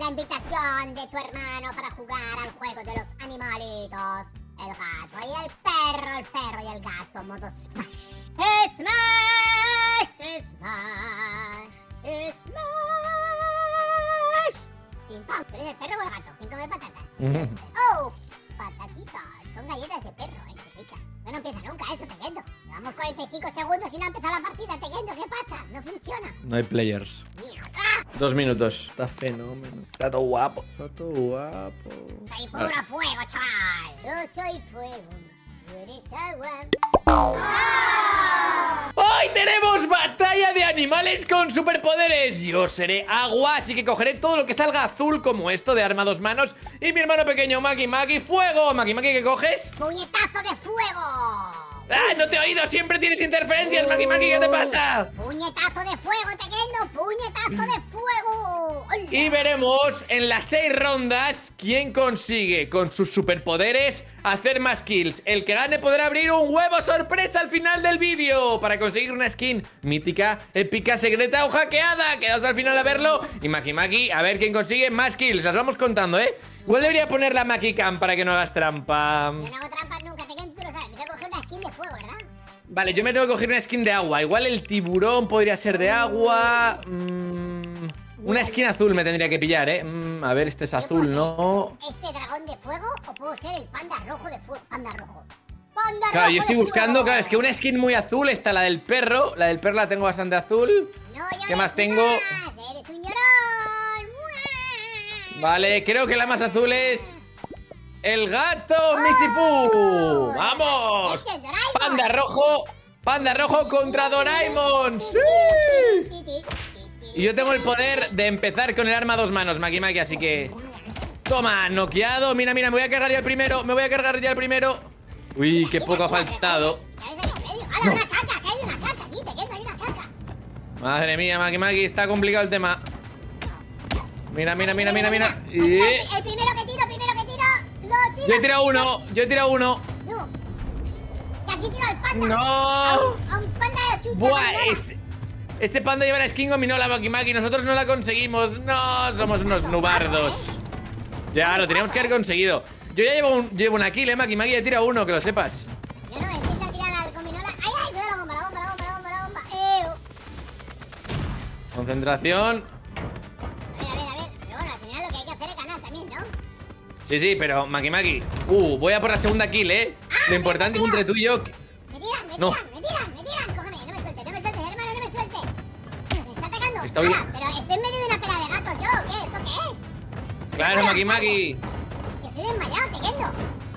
la invitación de tu hermano para jugar al juego de los animalitos. El gato y el perro y el gato, modo Smash. ¡Smash! ¡Smash! ¡Smash! ¡Chimpam! ¿Tú eres el perro o el gato? ¿Quién come patatas? ¡Oh! Patatitas. Son galletas de perro, qué ricas. No empieza nunca eso, Tequendo. Llevamos 45 segundos y no ha empezado la partida, Tequendo. ¿Qué pasa? No funciona. No hay players. ¡Mierda! 2 minutos. Está fenómeno. Está todo guapo. Está todo guapo. Soy puro fuego, chaval. Yo soy fuego. Tú eres agua. ¡Hoy tenemos batalla de animales con superpoderes! Yo seré agua, así que cogeré todo lo que salga azul, como esto de arma a 2 manos. Y mi hermano pequeño, Maki Maki, ¡fuego! Maki Maki, ¿qué coges? ¡Puñetazo de fuego! ¡Ah, no te he oído! ¡Siempre tienes interferencias, Maki Maki! ¿Qué te pasa? ¡Puñetazo de fuego, Tequendo! ¡Puñetazo de fuego! ¡Hola! Y veremos en las 6 rondas quién consigue, con sus superpoderes, hacer más kills. El que gane podrá abrir un huevo sorpresa al final del vídeo para conseguir una skin mítica, épica, secreta o hackeada. Quedaos al final a verlo. Y Maki Maki, a ver quién consigue más kills. Las vamos contando, ¿eh? Igual debería poner la Maki Cam para que no hagas trampa. Yo no hago trampas nunca, Tequendo, tú lo sabes. Me tengo que coger una skin de fuego, ¿verdad? Vale, yo me tengo que coger una skin de agua. Igual el tiburón podría ser de agua. Una skin azul me tendría que pillar, ¿eh? A ver, este es azul, ¿no? ¿Este dragón de fuego o puedo ser el panda rojo de fuego? Panda rojo. ¡Panda Claro, rojo yo estoy de buscando, fuego! claro, es que una skin muy azul está la del perro. La del perro la tengo bastante azul. No, yo ¿Qué no más soy tengo? más, ¡eres un llorón! Vale, creo que la más azul es el gato Misifu. ¡Vamos! ¡Este es Doraemon! Panda rojo contra Doraemon. ¡Sí! Y yo tengo el poder de empezar con el arma a 2 manos, Maki Maki, así que... Toma, noqueado. Mira, mira, me voy a cargar ya el primero. Uy, qué poco ha faltado. ¡Hala, una caca! ¡Que hay una caca aquí! ¡Tequendo, hay una caca! Madre mía, Maki Maki, está complicado el tema. Mira. El primero que tiro, lo tiro. Yo he tirado uno. No. Casi tiro al panda. No. A un panda de chucha. Buah, ese panda lleva la skin no la Maki Maki. Nosotros no la conseguimos. No, somos unos nubardos. Ya, lo teníamos que haber conseguido. Yo ya llevo una kill, Maki Maki. Ya he tirado uno, que lo sepas. Yo no, intenta tirar al gominola. ¡Ay, ay! Cuidado la bomba! Concentración. A ver. Pero bueno, al final lo que hay que hacer es ganar también, ¿no? Sí, pero Maki Maki. Voy a por la segunda kill, Lo importante es entre tú y yo. Me tiran. Cógeme, no me sueltes, hermano, no me sueltes. Me está atacando. Está bien. Pero estoy en medio de una pela de gatos yo, ¿qué? ¿Esto qué es? Claro, Maki Maki. Que soy desmayado, Tequendo.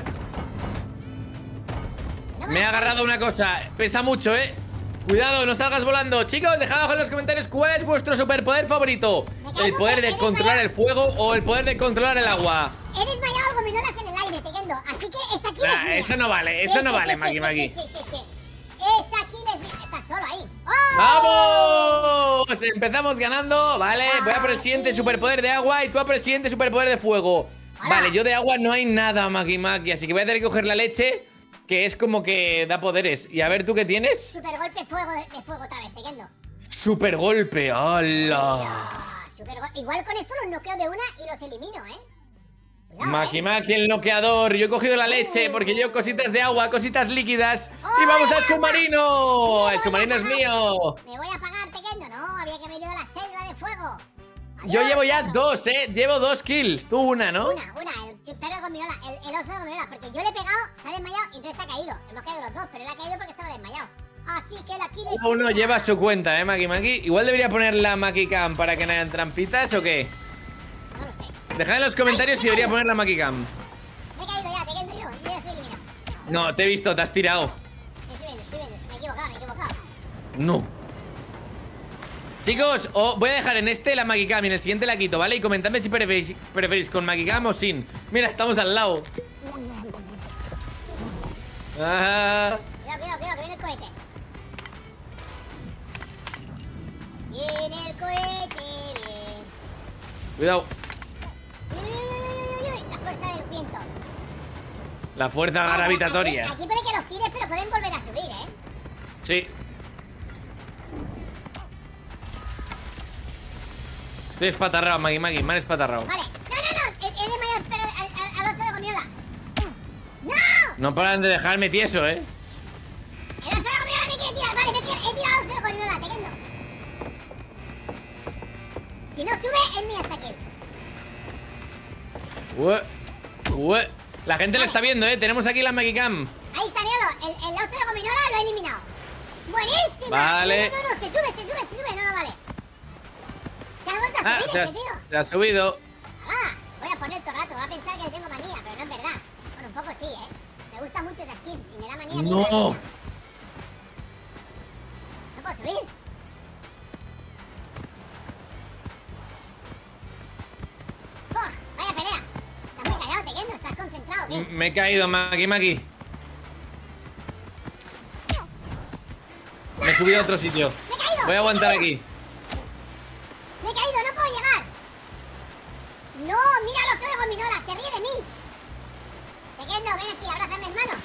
Me he agarrado una cosa. Pesa mucho, Cuidado, no salgas volando. Chicos, dejad abajo en los comentarios cuál es vuestro superpoder favorito. ¿El poder de controlar el fuego o el poder de controlar el agua? He desmayado gominolas en el aire, Tequendo. Así que esa kill es mía. Eso no vale, Maki Maki. Sí. Esa kill es mía. Estás solo ahí. ¡Oh! ¡Vamos! Empezamos ganando, vale. Voy a por el siguiente superpoder de agua y tú a por el siguiente superpoder de fuego. Vale, yo de agua no hay nada, Maki Maki, así que voy a tener que coger la leche, que es como que da poderes. Y a ver, ¿tú qué tienes? Super golpe de fuego otra vez, Tequendo. Super golpe, ¡hala! Igual con esto los noqueo de una y los elimino, Cuidado, Maki Maki, el noqueador. Yo he cogido la leche porque yo cositas de agua, cositas líquidas. ¡Y vamos al submarino! ¡El submarino es mío! Me voy a apagar, Tequendo. No, había que haber ido a la selva de fuego. Yo llevo ya 2, Llevo 2 kills. Tú una, ¿no? Una. El perro gominola, el oso de gominola. Porque yo le he pegado, se ha desmayado y entonces se ha caído. Hemos caído los dos, pero él ha caído porque estaba desmayado. Así que la kill es Uno lleva su cuenta, Maki Maki. Igual debería poner la Maki Cam para que no hayan trampitas o qué. No lo sé. Dejad en los comentarios si debería poner la Maki Cam. Me he caído ya, Tequendo, yo ya soy eliminado. No, te he visto, te has tirado. Estoy viendo. Me he equivocado. No. Chicos, voy a dejar en este la Maki Cam y en el siguiente la quito, ¿vale? Y comentadme si preferís con Maki Cam o sin. Mira, estamos al lado. Cuidado, que viene el cohete. Viene el cohete, bien. Cuidado. Uy, la fuerza del viento. La fuerza gravitatoria. Aquí puede que los tires, pero pueden volver a subir, Sí. Estoy espatarrado, Maki, me han espatarrado. Vale. No. He desmayado el perro al oso de gominola. ¡No! No paran de dejarme tieso, El oso de gominola me quiere tirar. Vale, he tirado al oso de gominola, Tequendo. Si no sube, es mía hasta aquí. La gente lo está viendo, Tenemos aquí la Magicam. Ahí está, míralo. El oso de gominola lo he eliminado. ¡Buenísima! Vale. No, se sube. No, vale. Se ha vuelto a subir ese tío. Se ha subido. Ah, voy a poner todo el rato. Va a pensar que le tengo manía, pero no es verdad. Bueno, un poco sí, Me gusta mucho esa skin y me da manía. No. No puedo subir. Vaya pelea. Estás muy callado, Tequendo. ¿Estás concentrado o qué? Me he caído, Maki. Me he subido a otro sitio. Me he caído. Voy a aguantar aquí. Me he caído, no puedo llegar. No, mira el oso de gominola, se ríe de mí. Tequendo, ven aquí, abrázame, hermano.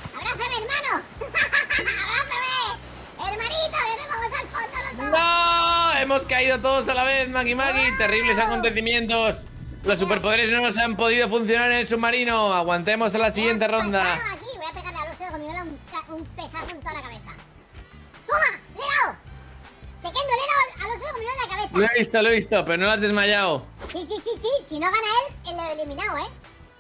¡Abrázame! ¡Hermanito, que nos vamos al fondo los dos! ¡No! Hemos caído todos a la vez, Maki. Terribles acontecimientos. Los superpoderes no nos han podido funcionar en el submarino. Aguantemos a la siguiente ronda. Aquí. Voy a pegarle al oso de gominola un pezazo en toda la cabeza. ¡Toma! ¡Le he dado! Tequendo, le he dado al oso de gominola en la cabeza. Lo he visto, pero no lo has desmayado. Sí. Si no gana él lo he eliminado,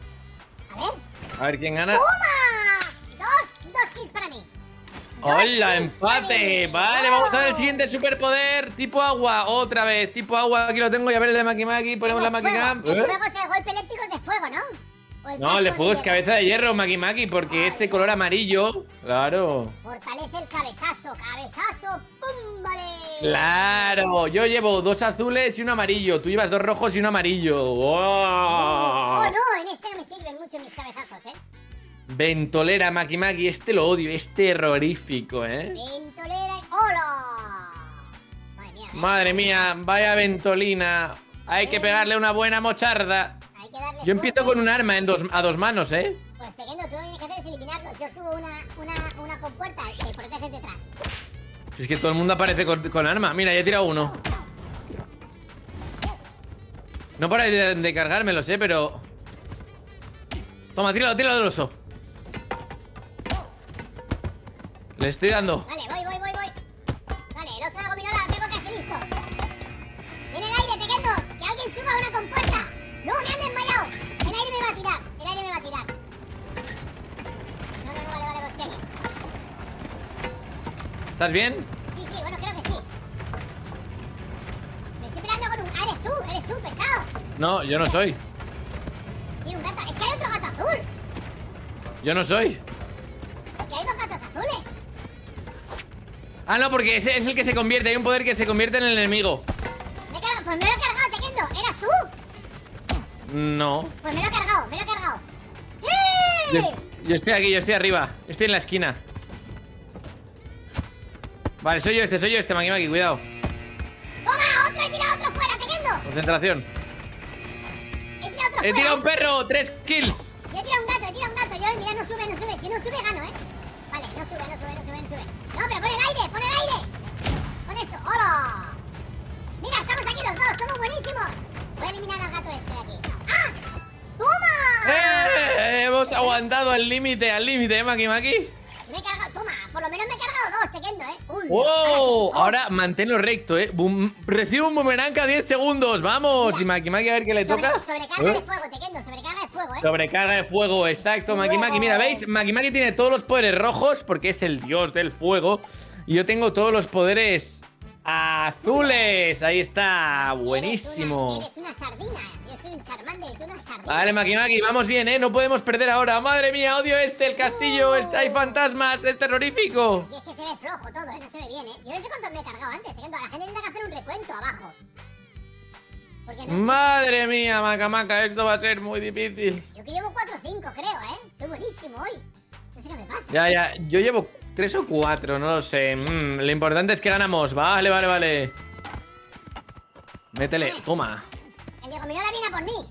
A ver quién gana. ¡Toma! Dos kills para mí. ¡Hola, empate! Vale, vamos a ver el siguiente superpoder. Tipo agua, otra vez. Tipo agua, aquí lo tengo. Y a ver el de Maki. Ponemos la Magicam. El fuego es el golpe eléctrico de fuego, ¿no? No, el de fuego es cabeza de hierro, Maki, porque este color amarillo. Claro. Fortalece el cabezazo. ¡Pum! Vale. Claro, yo llevo 2 azules y uno amarillo. Tú llevas 2 rojos y uno amarillo. Oh, no, en este no me sirven mucho mis cabezazos, Ventolera, Maki, este lo odio, es terrorífico, Ventolera y... ¡Hola! Madre mía, vaya ventolina. Hay que pegarle una buena mocharda. Hay que darle Yo empiezo con un arma a 2 manos, Pues Tequendo, tú lo que tienes que hacer es eliminarlos. Yo subo una compuerta y te proteges detrás. Si es que todo el mundo aparece con arma. Mira, ya he tirado uno. No para de cargármelos, pero... Toma, tíralo del oso. Le estoy dando. Vale, voy. Vale, el oso de gominola lo tengo casi listo. Viene el aire, Tequendo. Que alguien suba una compuerta. No, me han desmayado. El aire me va a tirar. No, vale, pues estoy aquí. ¿Estás bien? Sí, bueno, creo que sí. Me estoy peleando con un... Ah, eres tú, pesado. No, yo no soy. Sí, un gato. Es que hay otro gato azul. Yo no soy. Que hay 2 gatos azules. Ah, no, porque ese es el que se convierte. Hay un poder que se convierte en el enemigo. Pues me lo he cargado, Tequendo. ¿Eras tú? No. Pues me lo he cargado. ¡Sí! Yo estoy aquí, yo estoy arriba. Estoy en la esquina. Vale, soy yo este, Maki, cuidado. ¡Toma! ¡Otro! ¡He tirado otro fuera, Tequendo! Concentración. He tirado un perro, 3 kills. Yo he tirado un gato. Yo, mira, no sube. Si no sube, gano, Vale, no sube. No, pero pon el aire. Pon esto. ¡Hola! Mira, estamos aquí los dos. Somos buenísimos. Voy a eliminar al gato este de aquí. ¡Ah! ¡Toma! Hemos aguantado al límite, Maki. Me he cargado. Toma, por lo menos me he cargado 2, Tequendo, ¡Oh! Ahora manténlo recto, Recibe un boomerang cada 10 segundos. Vamos. Y Maki, a ver qué le toca. Sobrecarga de fuego, Tequendo. Sobrecarga de fuego, Sobrecarga de fuego, exacto, Maki. Mira, ¿veis? Maki tiene todos los poderes rojos porque es el dios del fuego. Y yo tengo todos los poderes azules. Ahí está, buenísimo. Eres una sardina. Yo soy un Charmander y tú una sardina. Vale, Maki, vamos bien, No podemos perder ahora. Madre mía, odio el castillo. Hay fantasmas, es terrorífico. Y es que se ve flojo todo, no se ve bien, Yo no sé cuántos me he cargado antes, Tequendo. La gente tiene que hacer un recuento abajo. No... Madre mía, Maca, esto va a ser muy difícil. Yo que llevo 4 o 5, creo, Estoy buenísimo hoy. No sé qué me pasa. Ya, yo llevo 3 o 4, no lo sé. Lo importante es que ganamos. Vale. Métele, toma. El de gominola viene a por mí.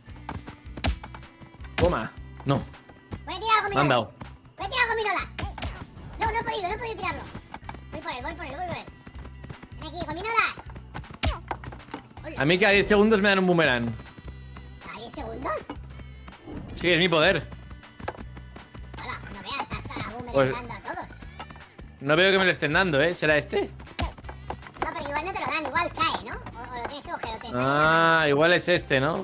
Toma. No. Voy a tirar gominolas. Mandado. Voy a tirar gominolas. No he podido tirarlo. Voy por él. Ven aquí, gominolas. A mí cada 10 segundos me dan un boomerang. ¿A 10 segundos? Sí, es mi poder. Hola, no veas, estás Pues- boomerangando a todos. No veo que me lo estén dando, ¿eh? ¿Será este? No, pero igual no te lo dan, igual cae, ¿no? O lo tienes que coger, o te sale Ah, igual es este, ¿no?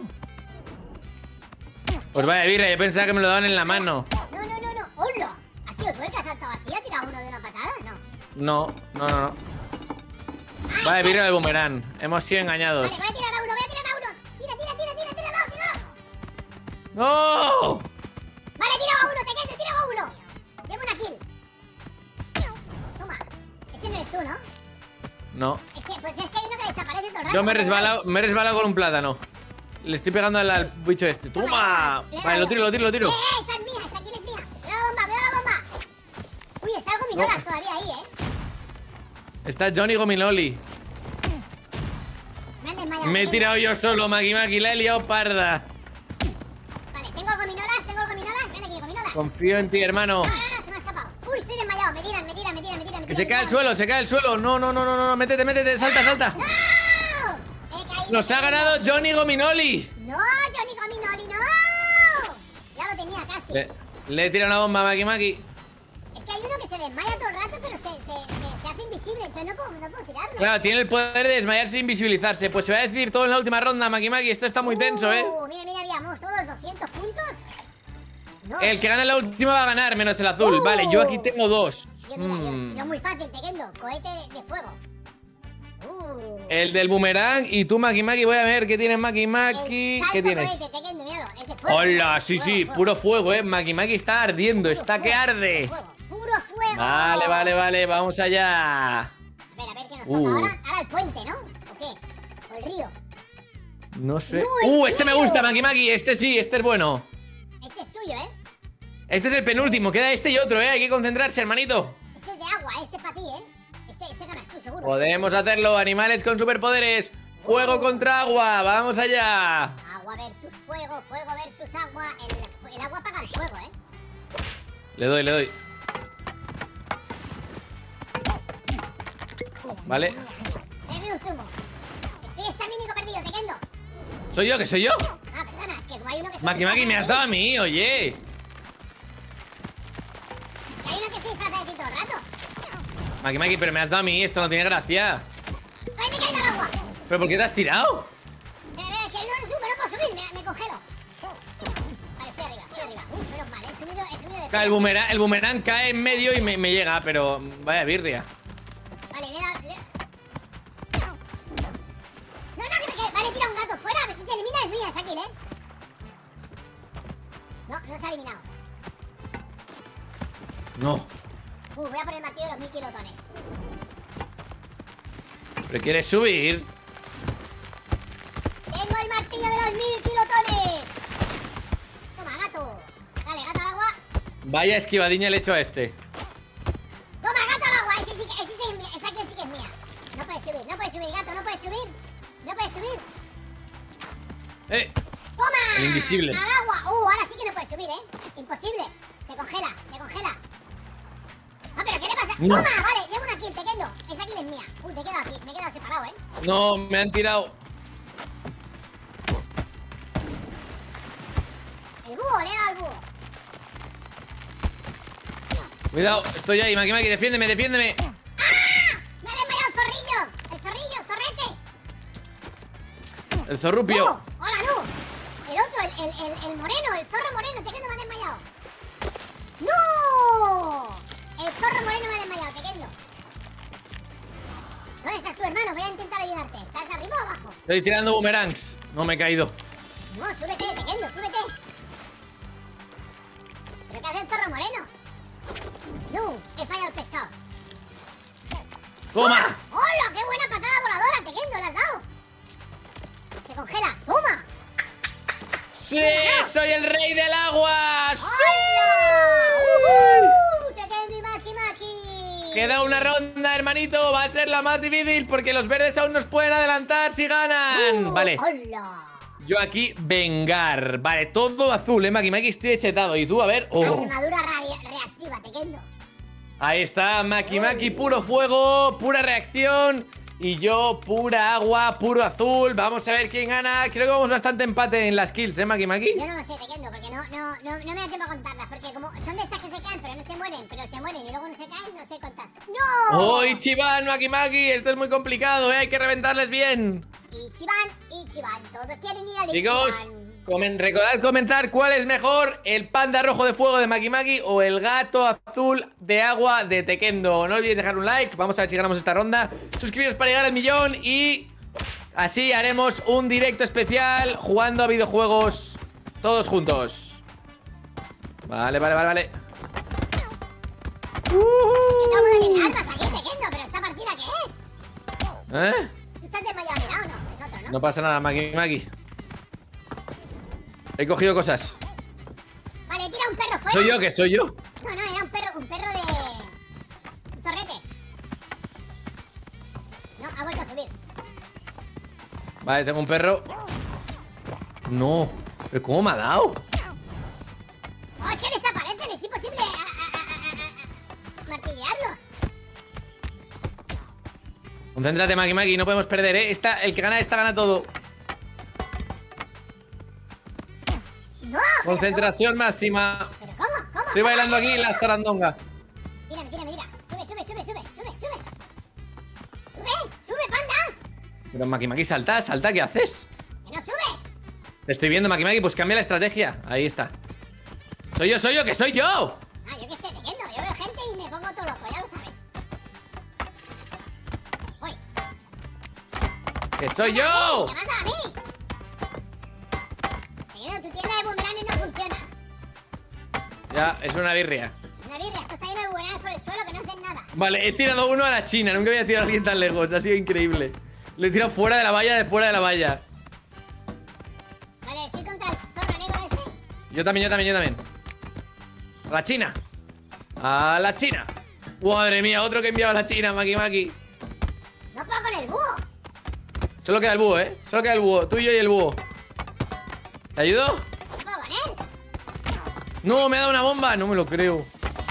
Pues vaya, birra, yo pensaba que me lo daban en la mano. No. ¡Hola! ¿Ha sido tú el que ha saltado así? ¿Ha tirado uno de una patada? No. No. Vaya, birra, el boomerang. Hemos sido engañados. Vale, voy a tirar a uno. Tíralo. ¡No! Vale, tiro a uno, tiro a uno. Llevo una kill. Toma. Este no eres tú, ¿no? No. Pues es que hay uno que desaparece todo el rato. Yo me he resbalado con un plátano. Le estoy pegando al bicho este. ¡Toma! Vale, lo tiro. Esa es mía, esa kill es mía. Cuidado la bomba. Uy, está el gominolas todavía ahí, Está Johnny Gominoli. Me han desmayado. Me he tirado yo solo, Maki, la he liado parda. Vale, tengo el gominolas. Ven aquí, gominolas. Confío en ti, hermano. No, se me ha escapado. Uy, estoy desmayado. Me tiran. Que se cae al suelo. No. Métete. Salta. ¡No! He caído. Nos ha ganado Johnny Gominoli. No, Johnny Gominoli, no. Ya lo tenía casi. Le he tirado una bomba a Maki. Es que hay uno que se desmaya todo el rato, pero se hace invisible, entonces no puedo tirarlo. Claro, tiene el poder de desmayarse e invisibilizarse. Pues se va a decidir todo en la última ronda, Maki. Esto está muy tenso, Mira, habíamos todos 200 puntos. No, El que gane la última va a ganar, menos el azul. Vale, yo aquí tengo 2. Yo muy fácil, Tekendo. Cohete de fuego. El del boomerang y tú, Maki. Voy a ver qué tienes, Maki. ¿Qué tienes? Cohete, Tekendo, míralo. Es de fuego. Hola, sí, puro fuego, Maki está ardiendo, está que arde. Puro fuego. Vale, vamos allá. Espera, a ver qué nos toca ahora el puente, ¿no? ¿O qué? ¿O el río? No sé. No, Este me gusta, Maki. Este sí, este es bueno. Este es tuyo, ¿eh? Este es el penúltimo, queda este y otro, hay que concentrarse, hermanito. Este es de agua, este es para ti, ¿eh? Este ganas tú, seguro. Podemos hacerlo, animales con superpoderes. Fuego contra agua, vamos allá. Agua versus fuego, fuego versus agua. El agua apaga el fuego, ¿eh? Le doy. Vale. Bebe un zumo. Estoy estamínico perdido, Tekendo. ¿Soy yo? ¿Que soy yo? Ah, perdona, es que como hay uno que se Maki, me has dado a mí, oye. Que hay uno que se disfraza de ti todo el rato. Maki, pero me has dado a mí, esto no tiene gracia. ¡Ay, me he caído al agua! ¿Pero por qué te has tirado? Que no puedo subir, me congelo. Vale, estoy arriba. Menos mal, he subido de... Claro, el boomerang cae en medio y me llega, pero vaya birria. Vale, No, que me cae. Vale, tira un gato fuera, a ver si se elimina. Es mía, es aquí, ¿eh? No se ha eliminado. No. Voy a poner el martillo de los 1000 kilotones. ¿Pero quieres subir? Tengo el martillo de los 1000 kilotones. Toma, gato. Dale, gato al agua. Vaya esquivadiña le he hecho a este. Toma, gato al agua. Esa kill sí que es mía. No puedes subir, gato, no puedes subir. ¡Toma! El invisible. ¡Al agua! Ahora sí que no puedes subir, ¿eh? Imposible. Se congela. Ah, ¿pero qué le pasa? No. ¡Toma! Vale, llevo una kill, Tekendo. Esa kill es mía. Uy, me he quedado aquí. Me he quedado separado, ¿eh? No, me han tirado. El búho, le he dado al búho. Cuidado, estoy ahí, Maki, defiéndeme. ¡Ah! ¡Me ha desmayado el zorrillo! ¡El zorrete! El zorrupio. ¡Hola, no! El otro, el moreno, el zorro moreno. Tekendo me ha desmayado. ¡No! El zorro moreno me ha desmayado, Tekendo. ¿Dónde estás tú, hermano? Voy a intentar ayudarte. ¿Estás arriba o abajo? Estoy tirando boomerangs. No me he caído. No, súbete, Tekendo, súbete. ¿Pero qué hace el zorro moreno? No, he fallado el pescado. ¡Toma! ¡Hola! ¡Qué buena patada voladora, Tekendo! ¿Le has dado? Se congela. ¡Toma! ¡Sí! ¡Soy el rey del agua! ¡Sí! Tekendo y Maki. Queda una ronda, hermanito. Va a ser la más difícil porque los verdes aún nos pueden adelantar si ganan. Vale. ¡Hola! Yo aquí, vengar. Vale, todo azul, Maki, estoy echetado. Y tú, a ver. Armadura reactiva, Tekendo. Ahí está, Maki, puro fuego, pura reacción. Y yo, pura agua, puro azul. Vamos a ver quién gana. Creo que vamos bastante empate en las kills, ¿eh, Maki Maki? Yo no lo sé, Tequendo, porque no me da tiempo a contarlas. Porque como son de estas que se caen, pero no se mueren, pero se mueren y luego no se caen, no sé contar. ¡No! ¡Oh, Ichiban, Maki Maki! Esto es muy complicado, ¿eh? Hay que reventarles bien. Ichiban, todos quieren ir al Chicos, Ichiban. recordad comentar cuál es mejor, el panda rojo de fuego de Maki Maki o el gato azul de agua de Tequendo. No olvidéis dejar un like, vamos a ver si ganamos esta ronda. Suscribiros para llegar al 1.000.000 y así haremos un directo especial jugando a videojuegos todos juntos. Vale. Todo el mundo tiene armas aquí, Tequendo, pero ¿esta partida qué es? ¿Eh? ¿Tú estás desmayado, mira, o no? Es otro, ¿no? No pasa nada, Maki Maki. He cogido cosas. Vale, tira un perro fuera. ¿Soy yo? ¿Qué soy yo? No, era un perro de... un zorrete. No, ha vuelto a subir. Vale, tengo un perro. No, pero ¿cómo me ha dado? Oh, es que desaparecen, es imposible martillearlos. Concéntrate, Maki Maki, no podemos perder, ¿eh? El que gana esta gana todo. No, Concentración máxima. ¿Pero cómo? Estoy bailando aquí la zarandonga. Tírame, mira. Sube, panda. Pero Maki Maki, salta, ¿qué haces? Que no sube. Te estoy viendo, Maki Maki, pues cambia la estrategia. Ahí está. Soy yo, que soy yo. Ah, yo qué sé, Tequendo. Yo veo gente y me pongo todo loco, ya lo sabes. Voy. ¡Que soy yo! ¡Me mata a mí! Tequendo, tu tienda de boomerangs no funciona. Ya, es una birria. Una birria, esto está lleno de boomerangs por el suelo que no hacen nada. Vale, he tirado uno a la China. Nunca había tirado a alguien tan lejos. Ha sido increíble. Lo he tirado fuera de la valla, fuera de la valla. Vale, estoy contra el zorro negro este. Yo también. A la China. A la China. Madre mía, otro que he enviado a la China, Maki Maki. No puedo con el búho. Solo queda el búho, ¿eh? Solo queda el búho. Tú y yo y el búho. ¿Te ayudo? No puedo con él. No, me ha dado una bomba. No me lo creo.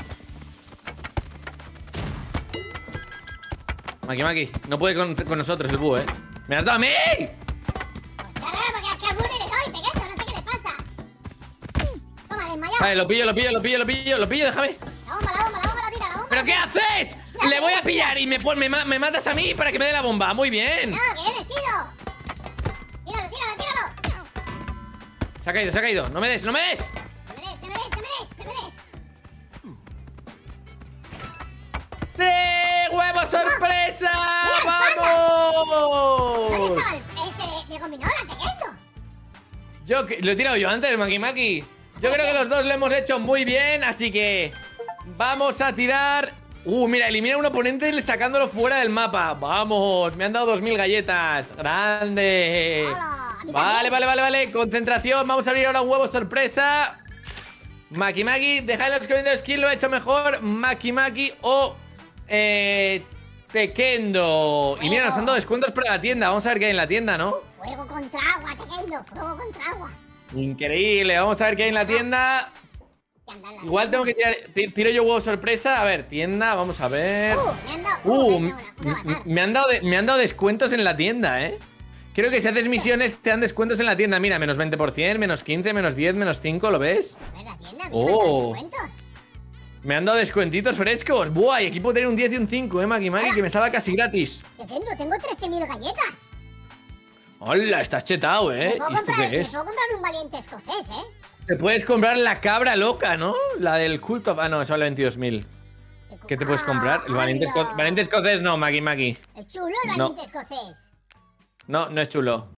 Maki Maki, no puede con nosotros el búho, ¿eh? ¡Me has dado a mí! Hostia, raro, porque es que al búho le doy, Tequendo, no sé qué le pasa. Toma, desmayado. Vale, lo pillo, déjame. La bomba, la tira, la bomba. ¿Pero qué haces? Le voy a pillar y me matas a mí para que me dé la bomba. Muy bien. No, que yo no he sido. Tíralo. Se ha caído. No me des. No me des. ¡Sí! ¡Huevo sorpresa! ¿Dónde ¡Vamos! estaba el de gominola, Tequendo? Lo he tirado yo antes, Maki Maki. Yo creo que los dos lo hemos hecho muy bien, así que vamos a tirar. Mira, elimina a un oponente sacándolo fuera del mapa. Vamos, me han dado 2000 galletas. ¡Grande! Hola, a mí Vale. Concentración, vamos a abrir ahora un huevo sorpresa. Maki Maki, dejad en los comentarios quién lo ha hecho mejor, Maki Maki o Tequendo. Y mira, nos han dado descuentos para la tienda. Vamos a ver qué hay en la tienda, ¿no? Fuego contra agua, Tequendo, fuego contra agua. Increíble, vamos a ver qué hay en la tienda. Igual tengo que tirar. Tiro yo huevo sorpresa. A ver, tienda, vamos a ver. Me han dado descuentos en la tienda, ¿eh? Creo que si haces misiones te dan descuentos en la tienda. Mira, menos 20%, menos 15, menos 10, menos 5, ¿lo ves? A ver la tienda, mira, descuentos. Me han dado descuentitos frescos. Buah, y aquí puedo tener un 10 y un 5, Maki Maki, que me salga casi gratis. Tequendo, tengo 13.000 galletas. Hola, estás chetado, ¿eh? ¿Y esto qué es? Me puedo comprar un valiente escocés, ¿eh? Te puedes comprar la cabra loca, ¿no? La del culto. Ah, no, eso vale 22.000. ¿Qué te puedes comprar? El valiente escocés no, Maki Maki. Es chulo el valiente escocés. No es chulo.